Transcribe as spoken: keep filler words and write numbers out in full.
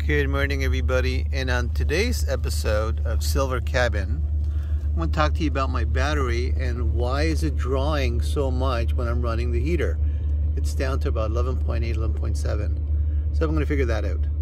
Good morning, everybody, and on today's episode of Silver Cabin, I want to talk to you about my battery and why is it drawing so much when I'm running the heater. It's down to about eleven point eight, eleven point seven, so I'm going to figure that out.